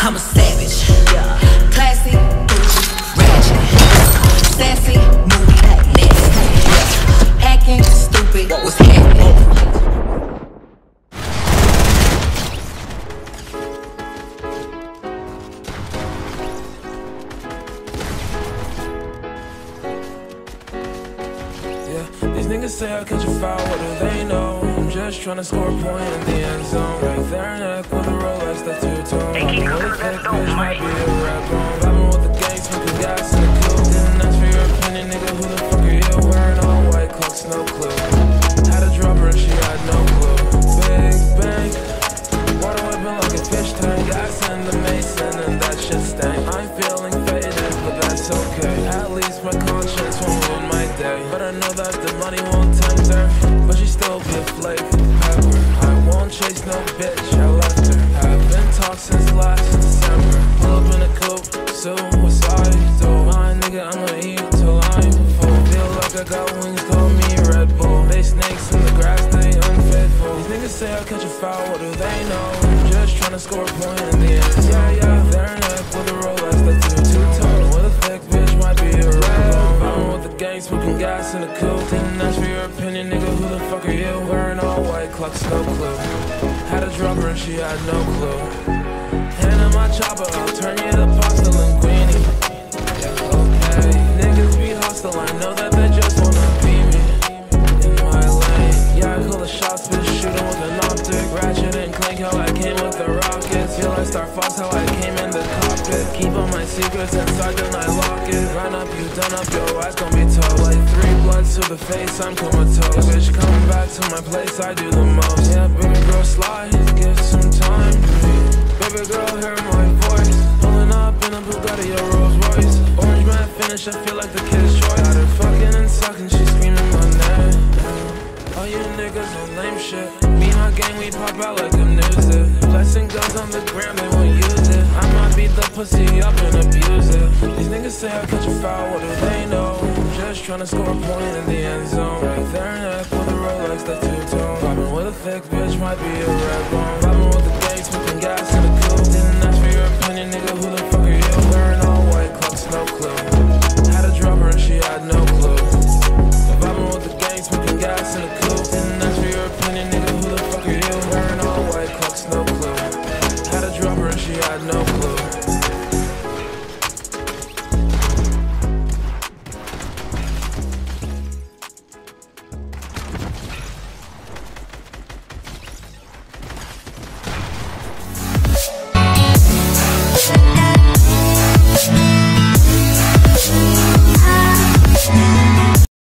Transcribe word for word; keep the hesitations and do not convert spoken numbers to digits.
I'm a savage. Classy, ratchet, sassy, movie, nasty, acting stupid. What's happening? These niggas say I catch a foul, what do they know? I'm just tryna score a point in the end zone. Right there, neck with a Rolex, that two-tone. Poppin' with a thick bitch, might be a rap bone. Vibing with the gang, smoking gas in the coupe. Didn't ask for your opinion, nigga, who the fuck are you? Wearing all white clocks, no clue. Had a drop her and she had no clue. Big bang, water whipping like a fish tank. Gas in the mason and that shit stank. I'm feeling faded, but that's okay. At least my conscience won't ruin my day. But I know that the money won't tempt her, but she still be a flake with the pepper. I won't chase no bitch, I left her. Haven't talked since last December. Pull up in a coupe, suicide. So my nigga, I'ma eat till I'm full. Feel like I got wings, call me Red Bull. They snakes in the grass, they unfaithful. These niggas say I catch a foul, what do they know? I'm just tryna score a point in the end. Yeah, yeah, they're neck with a Rolex, that's two two-tone. With a thick bitch, might be a red bone. I'm with the gang, smoking gas in the coupe. Didn't ask for your opinion, nigga, who the fuck are you? Wearing all white clocks, no clue. Had a drop her and she had no clue. Hand in my chopper, I'll turn you to pasta linguine. Yeah, okay. Niggas be hostile, I know that they just wanna be me. In my lane, yeah, I call the shots, bitch, shooting with an optic. Ratchet and clank, how I came with the rockets. Feel like Star Fox, how I came in the cockpit. Keep all my secrets inside, then I lock it. Run up, you done up, your eyes gon' be tough. Like three bloods to the face, I'm comatose. Yeah, bitch, come back to my place, I do the most. Yeah, baby girl, slide, give some time to me. Baby girl, hear my voice. Pulling up in a Bugatti or Rolls Royce. Orange man finish, I feel like the kid's choice. Got her fucking and sucking, she screaming my name. All you niggas on lame shit. Me and my gang, we pop out like the news it. Blessing guns on the gram, they won't use it. I might beat the pussy up and abuse it. These niggas say I catch a foul, what do they know? I'm just tryna score a point in the end zone. Right there, neck with a Rolex, that two-tone. Poppin' with a thick bitch, might be a red bone. Vibing with the gang, smoking gas in the coupe. Didn't ask for your opinion, nigga, who the fuck are you? Wearing all white clocks, no clue. Had a drop her and she had no clue. Vibing with the gang, smoking gas in the coupe. Didn't ask for your opinion, nigga, who the fuck are you? Wearing all white clocks, no clue. Had a drop her and she had no clue.